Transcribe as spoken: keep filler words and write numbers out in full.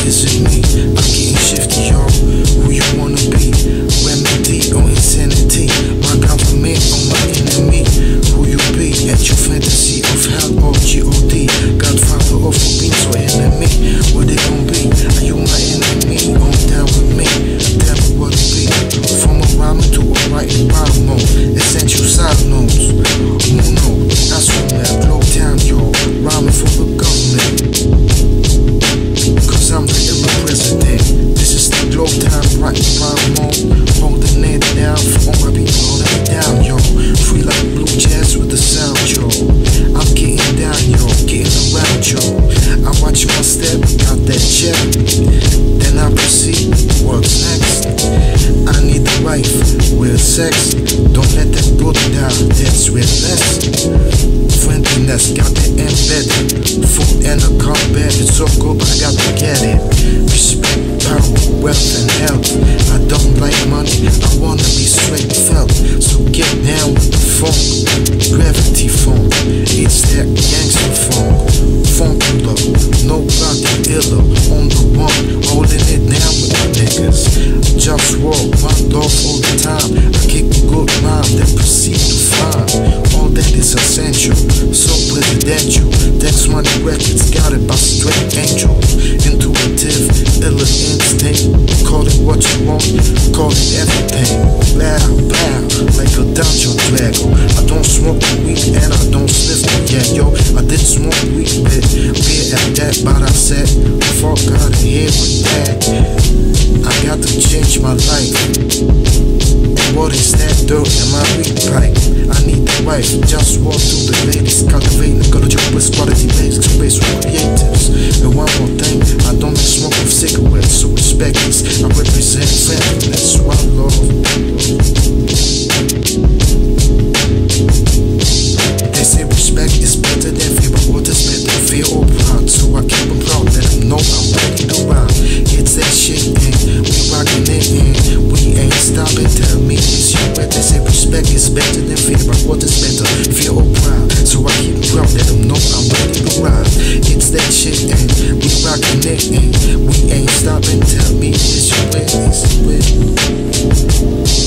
is it me? I'm getting shifty, yo. Who you wanna be? Remedy on insanity. My government on my enemy. Who you be? At your fantasy of hell or G O D. Godfather of a beats or enemy. What they gon' be? Are you my enemy? On down with me. Tell me what it be. From a rhyming to a writing bottom mode. Essential side notes. Muno, that's what man. Globetown, yo. Rhyming for the government. Cause I'm the illa president. This is the Globetown writing bottom mode. Holding it down for all my people holding it down, yo. Free like blue jazz with the sound, yo. I'm getting down, yo. Getting around, yo. I watch my step, got that check. Then I proceed, what's next? I need the wife, with sex. Don't let that book down, that's real less. Friendliness, got it embedded. Food and a combat, it's so good, but I got to get it. Respect, power, wealth, and health. I don't like money, I wanna be straight felt. So get down with the funk, gravity funk. It's that gangster funk. Funkula, nobody iller. On the one, holding it down with my niggas. JustWar, my love all the time. I kick a good rhyme, then proceed to find all that is essential. So presidential, Dex Money Records got it by straight angels. Intuitive, illa instinct. Call it what you want, call it everything. Loud, loud, like a dungeon dragon. I don't smoke the weed and I don't sniff the yeah, yo. I did smoke weed, bit, beer at that, but I said, fuck out of here with that. I got to change my life. And what is that dirt in my weed pipe? I need the wife, just walk through the ladies, cultivating ecological quality basic space for creatives. And one more thing, I don't smoke with cigarettes, so respect this. I represent friendliness, one love. They say respect is better than fear, but what is better, fear or pride? So I keep them proud, let them know I'm ready to rhyme. It's that shit, and we rockin' it, and we ain't stopping. Tell me it's you, but they say respect is better than fear, but what is better, fear or pride? So I keep them proud, let them know I'm ready to rhyme. It's that shit, and we rockin' it, and we ain't stopping. Tell me it's you, it's you.